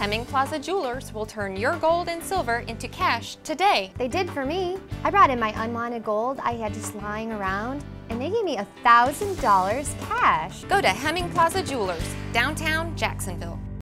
Hemming Plaza Jewelers will turn your gold and silver into cash today. They did for me. I brought in my unwanted gold I had just lying around, and they gave me $1,000 cash. Go to Hemming Plaza Jewelers, downtown Jacksonville.